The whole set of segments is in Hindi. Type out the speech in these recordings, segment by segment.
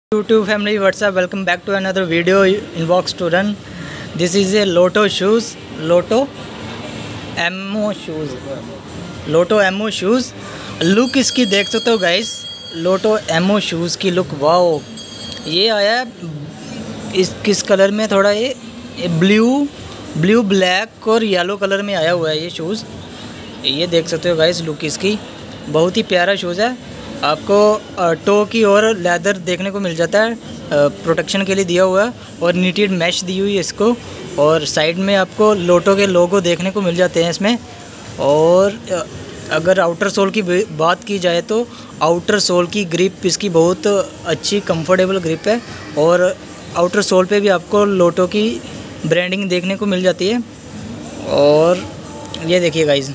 YouTube family, what's up? Welcome back to another video in Box to Run. This is a Lotto shoes, Lotto Ammo shoes, Lotto Ammo shoes. Look इसकी देख सकते हो गाइस, Lotto Ammo शूज़ की लुक वाओ। ये आया है इस किस कलर में, थोड़ा ये ब्लू ब्लैक और येलो कलर में आया हुआ है ये शूज़। ये देख सकते हो गाइस, लुक इसकी बहुत ही प्यारा शूज़ है। आपको टो की और लेदर देखने को मिल जाता है, प्रोटेक्शन के लिए दिया हुआ है, और नीटेड मैश दी हुई है इसको। और साइड में आपको लोटो के लोगो देखने को मिल जाते हैं इसमें। और अगर आउटर सोल की बात की जाए तो आउटर सोल की ग्रिप इसकी बहुत अच्छी कंफर्टेबल ग्रिप है, और आउटर सोल पे भी आपको लोटो की ब्रांडिंग देखने को मिल जाती है। और ये देखिए गाइस,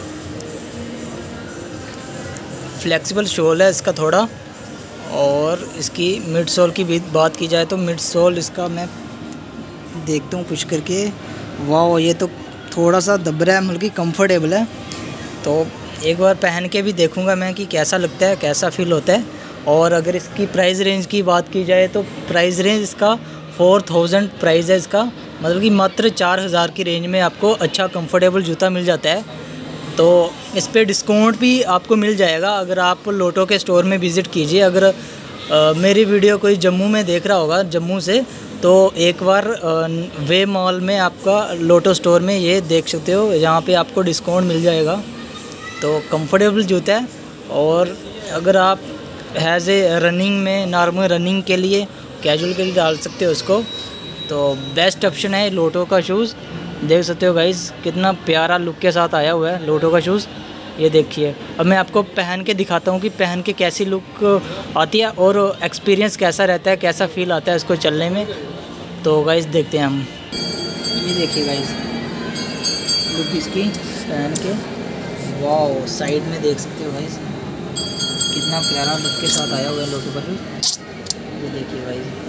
फ्लेक्सिबल सोल है इसका थोड़ा। और इसकी मिड सोल की भी बात की जाए तो मिड सोल इसका मैं देखता हूँ पुश करके, वाह ये तो थोड़ा सा दब रहा है, बल्कि कंफर्टेबल है। तो एक बार पहन के भी देखूँगा मैं कि कैसा लगता है, कैसा फील होता है। और अगर इसकी प्राइस रेंज की बात की जाए तो प्राइस रेंज इसका 4000 प्राइस है इसका, मतलब कि मात्र 4000 की रेंज में आपको अच्छा कंफर्टेबल जूता मिल जाता है। तो इस पे डिस्काउंट भी आपको मिल जाएगा अगर आप लोटो के स्टोर में विज़िट कीजिए। अगर मेरी वीडियो कोई जम्मू में देख रहा होगा, जम्मू से, तो एक बार वे मॉल में आपका लोटो स्टोर में ये देख सकते हो, यहाँ पे आपको डिस्काउंट मिल जाएगा। तो कंफर्टेबल जूता है। और अगर आप हैज़ ए रनिंग में, नॉर्मल रनिंग के लिए, कैजुअल के लिए डाल सकते हो उसको, तो बेस्ट ऑप्शन है लोटो का शूज़। देख सकते हो गाइस, कितना प्यारा लुक के साथ आया हुआ है लोटो का शूज़। ये देखिए, अब मैं आपको पहन के दिखाता हूँ कि पहन के कैसी लुक आती है और एक्सपीरियंस कैसा रहता है, कैसा फील आता है इसको चलने में। तो गाइस देखते हैं हम। ये देखिए गाइस, लुक इसकी पहन के, वाओ साइड में देख सकते हो गाइस, कितना प्यारा लुक के साथ आया हुआ है लोटो का शूज़। ये देखिए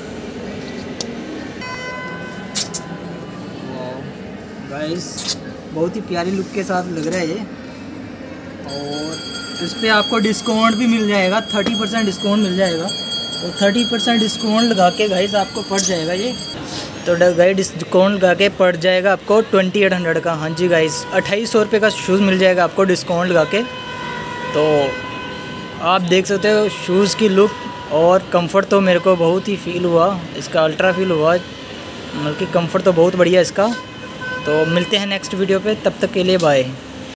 गाइस, बहुत ही प्यारी लुक के साथ लग रहा है ये। और इस पर आपको डिस्काउंट भी मिल जाएगा, 30% डिस्काउंट मिल जाएगा। तो 30% डिस्काउंट लगा के गाइस आपको पड़ जाएगा ये। तो गाइस डिस्काउंट लगा के पड़ जाएगा आपको 2800 का। हाँ जी गाइस, 2800 रुपये का शूज़ मिल जाएगा आपको डिस्काउंट लगा के। तो आप देख सकते हो शूज़ की लुक और कंफर्ट तो मेरे को बहुत ही फील हुआ, इसका अल्ट्रा फील हुआ, मतलब कि कंफर्ट तो बहुत बढ़िया इसका। तो मिलते हैं नेक्स्ट वीडियो पे, तब तक के लिए बाय।